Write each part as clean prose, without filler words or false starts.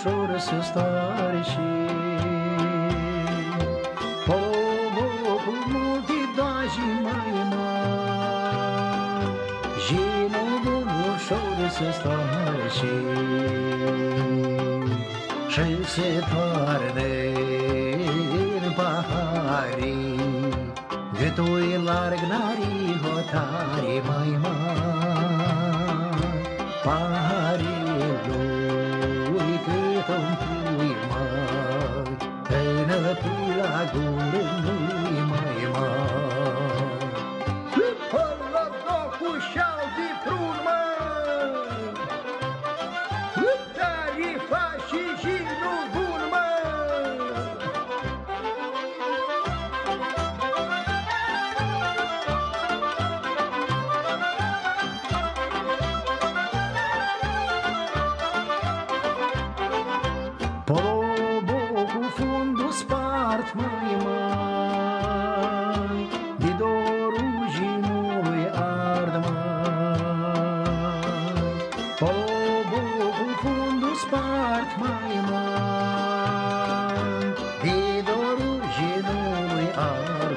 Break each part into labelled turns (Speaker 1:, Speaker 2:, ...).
Speaker 1: ușor să starși. Cu multe doaji mai mari, și nu ușor să starși. Și se toarnă în paharii, gâtui larg narii hotare mai mari. Paharii lui cât-un pui mari, înăpui la gură nu-i mai mari.
Speaker 2: Până locul și-au de prun, măi, dar îi faci și jinul bun, măi.
Speaker 1: Polobul cu fundul spart mai mari, de dorul jinului ard mai. Polobul cu fundul spart mai mari, de dorul jinului ard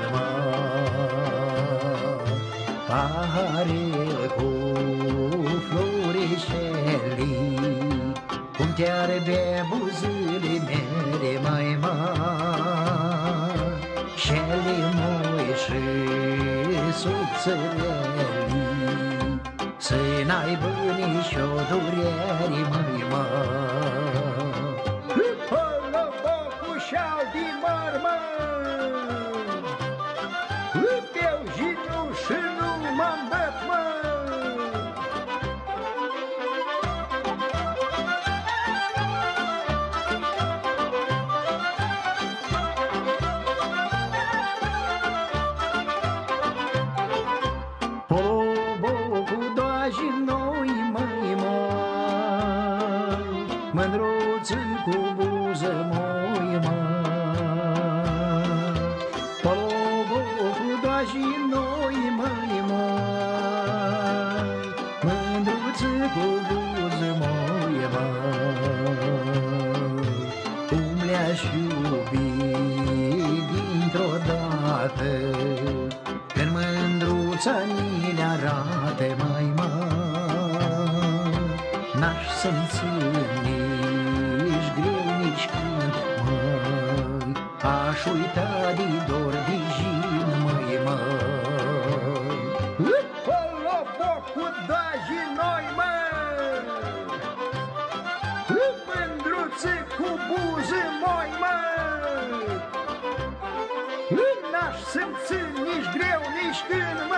Speaker 1: mai. Paharele cu florișelii, cum te-ar bea buzele mele mai mari, și-ale moi și subțălelii, să n-aibă nici-o durere mai mari.
Speaker 2: Până locul și-au de mari, măi, beau jinul și nu mă îmbăt, măi.
Speaker 1: Polobul cu doaji noi mai mari, mândruță cu buză moi mari. Polobul cu doaji noi mai mari, mândruță cu buză moi mari. Cum le-aș iubi dintr-o dată, când mândruța ni le arate mai mari. N-aș simți nici greu, nici când, măi, aș uita de dor de jin, măi.
Speaker 2: Polobocul doaji noi, măi, mândruță cu buze moi, măi, n-aș simți nici greu, nici când, măi.